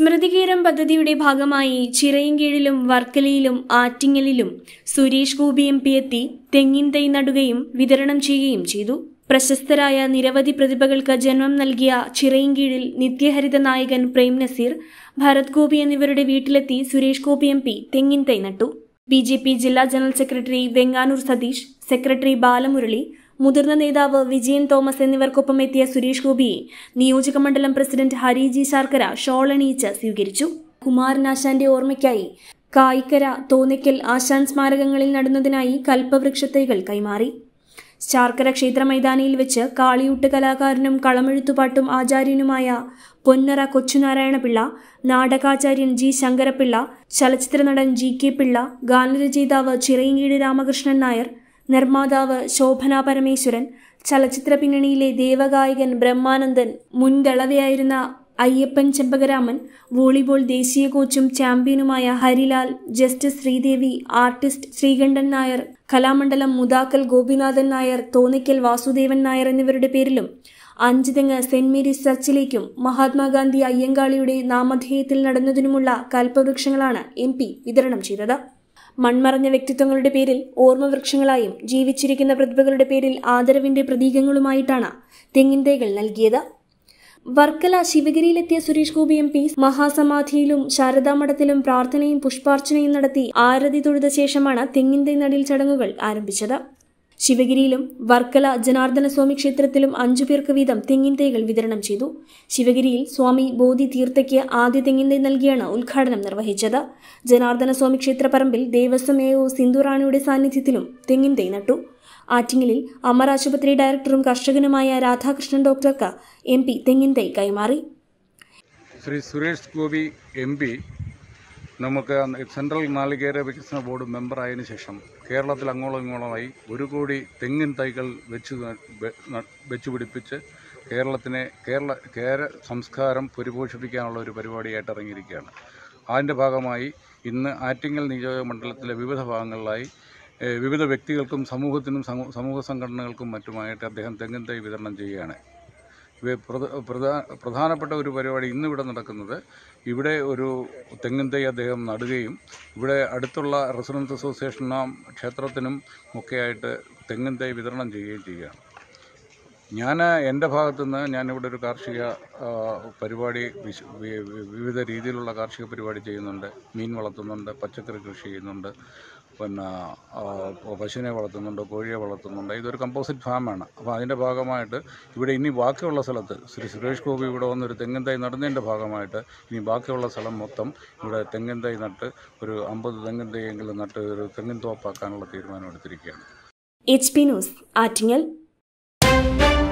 സ്മൃതികീരം പദ്ധതിയുടെ ഭാഗമായി ചിറയിൻകീഴിലും വർക്കലയിലും ആറ്റിങ്ങലിലും സുരേഷ് ഗോപി MP എത്തി തെങ്ങിൻ തൈ നടുകയും വിതരണം ചെയ്യുകയും ചെയ്തു. പ്രശസ്തരായ നിരവധി പ്രതിഭകൾക്ക് ജന്മം നൽകിയ ചിറയിൻകീഴിൽ നിത്യഹരിത നായകൻ പ്രേം നസീർ, ഭരത് ഗോപി എന്നിവരുടെ വീട്ടിലെത്തി സുരേഷ് ഗോപി MP തെങ്ങിൻ തൈ നട്ടു. BJP ജില്ലാ general secretary Venganoor Satheesh, secretary Balamurali, മുതിർന്ന നേതാവ് വിജയൻ തോമസ് എന്നിവർക്കൊപ്പം എത്തിയ സുരേഷ് ഗോപിയെ നിയോജകമണ്ഡലം പ്രസിഡന്റ് ഹരിജി ശർക്കര ഷോൾ അണിയിച്ച് സ്വീകരിച്ചു. കുമാരനാശാന്റെ ഓർമ്മയ്ക്കായി കായിക്കര, തോന്നയ്ക്കൽ ആശാൻ സ്മാരകങ്ങളിൽ നടുന്നതിനായി കൽപ്പവൃക്ഷത്തൈകൾ കൈമാറി. ശാർക്കര ക്ഷേത്ര മൈതാനിയിൽ വെച്ച് കാളിയൂട്ട് കലാകാരനും കളമെഴുത്തുപാട്ടും ആചാര്യനുമായ പൊന്നറ കൊച്ചുനാരായണപിള്ള, നാടകാചാര്യൻ G. ശങ്കരപിള്ള, ചലച്ചിത്ര നടൻ GK പിള്ള, ഗാനരചയിതാവ് ചിറയിൻകീഴ് രാമകൃഷ്ണൻ നായർ, നിർമ്മാതാവ് ശോഭന പരമേശ്വരൻ, ചലച്ചിത്ര പിന്നണിയിലെ ദേവഗായകൻ ബ്രഹ്മാനന്ദൻ, മുൻ ദളവയായിരുന്ന അയ്യപ്പൻ ചെമ്പകരാമൻ, വോളിബോൾ ദേശീയ കോച്ചും ചാമ്പ്യനുമായ ഹരിലാൽ, ജസ്റ്റിസ് ശ്രീദേവി, ആർട്ടിസ്റ്റ് ശ്രീകണ്ഠൻ നായർ, കലാമണ്ഡലം മുതാക്കൽ ഗോപിനാഥൻ നായർ, തോന്നയ്ക്കൽ വാസുദേവൻ നായർ എന്നിവരുടെ പേരിലും 5 തെങ്ങ് സെന്റ് മേരീസ് ചർച്ചിലേക്കും മഹാത്മാഗാന്ധി അയ്യങ്കാളിയുടെ നാമധേയത്തിൽ നടന്നതിനുമുള്ള കൽപ്പവൃക്ഷങ്ങളാണ് MP വിതരണം ചെയ്തത്. മൺമറഞ്ഞ വ്യക്തിത്വങ്ങളുടെ പേരിൽ ഓർമ്മവൃക്ഷങ്ങളായും ജീവിച്ചിരിക്കുന്ന പ്രതിഭകളുടെ പേരിൽ ആദരവിന്റെ പ്രതീകങ്ങളുമായിട്ടാണ് തെങ്ങിൻ തൈകൾ നൽകിയത്. വർക്കല ശിവഗിരിയിലെത്തിയ സുരേഷ് ഗോപി MP മഹാസമാധിയിലും ശാരദാമഠത്തിലും പ്രാർത്ഥനയും പുഷ്പാർച്ചനയും നടത്തി ആരതി തൊഴുത ശേഷമാണ് തെങ്ങിൻ തൈ നടീൽ ചടങ്ങുകൾ ആരംഭിച്ചത്. ശിവഗിരിയിലും വർക്കല ജനാർദ്ദനസ്വാമി ക്ഷേത്രത്തിലും 5 പേർക്ക് വീതം തെങ്ങിൻ തൈകൾ വിതരണം ചെയ്തു. ശിവഗിരിയിൽ സ്വാമി ബോധി തീർത്ഥയ്ക്ക് ആദ്യ തെങ്ങിൻ തൈ നൽകിയാണ് ഉദ്ഘാടനം നിർവഹിച്ചത്. ജനാർദ്ദനസ്വാമി ക്ഷേത്രപ്പറമ്പിൽ ദേവസ്വം AO സിന്ധു റാണിയുടെ സാന്നിധ്യത്തിലും തെങ്ങിൻ തൈ നട്ടു. ആറ്റിങ്ങലിൽ അമർ ആശുപത്രി ഡയറക്ടറും കർഷകനുമായ രാധാകൃഷ്ണൻ ഡോക്ടർക്ക് MP തെങ്ങിൻ തൈ കൈമാറി. ശ്രീ സുരേഷ് ഗോപി MP നമുക്ക് സെൻട്രൽ നാളികേര വികസന ബോർഡ് മെമ്പറായതിനു ശേഷം കേരളത്തിൽ അങ്ങോളം ഇങ്ങോളമായി 1 കോടി തെങ്ങിൻ തൈകൾ വെച്ചുപിടിപ്പിച്ച് കേരള സംസ്കാരം പരിപോഷിപ്പിക്കാനുള്ള ഒരു പരിപാടിയായിട്ട് ഇറങ്ങിയിരിക്കുകയാണ്. അതിൻ്റെ ഭാഗമായി ഇന്ന് ആറ്റിങ്ങൽ നിയോജക മണ്ഡലത്തിലെ വിവിധ ഭാഗങ്ങളിലായി വിവിധ വ്യക്തികൾക്കും സമൂഹത്തിനും സമൂഹ സംഘടനകൾക്കും മറ്റുമായിട്ട് അദ്ദേഹം തെങ്ങിൻ തൈ വിതരണം ചെയ്യുകയാണ്. പ്രധാനപ്പെട്ട ഒരു പരിപാടി ഇന്നിവിടെ നടക്കുന്നത്, ഇവിടെ ഒരു തെങ്ങിൻ തൈ അദ്ദേഹം നടുകയും ഇവിടെ അടുത്തുള്ള റെസിഡൻസ് അസോസിയേഷനും ക്ഷേത്രത്തിനും ഒക്കെയായിട്ട് തെങ്ങിൻ തൈ വിതരണം ചെയ്യുകയും ചെയ്യുകയാണ്. എൻ്റെ ഭാഗത്തുനിന്ന് ഞാനിവിടെ ഒരു കാർഷിക പരിപാടി, വിവിധ രീതിയിലുള്ള കാർഷിക പരിപാടി ചെയ്യുന്നുണ്ട്. മീൻ വളർത്തുന്നുണ്ട്, പച്ചക്കറി കൃഷി ചെയ്യുന്നുണ്ട്, പിന്നെ പശുവിനെ വളർത്തുന്നുണ്ട്, കോഴിയെ വളർത്തുന്നുണ്ട്. ഇതൊരു കമ്പോസിറ്റ് ഫാമാണ്. അപ്പോൾ അതിൻ്റെ ഭാഗമായിട്ട് ഇവിടെ ഇനി ബാക്കിയുള്ള സ്ഥലത്ത് ശ്രീ സുരേഷ് ഗോപി ഇവിടെ വന്നൊരു തെങ്ങിൻ തൈ നടുന്നതിൻ്റെ ഭാഗമായിട്ട് ഇനി ബാക്കിയുള്ള സ്ഥലം മൊത്തം ഇവിടെ തെങ്ങിൻ തൈ നട്ട് ഒരു 50 തെങ്ങിൻ തൈയെങ്കിലും നട്ട് ഒരു തെങ്ങിൻ തോപ്പാക്കാനുള്ള തീരുമാനം എടുത്തിരിക്കുകയാണ്. HP news, Attingal.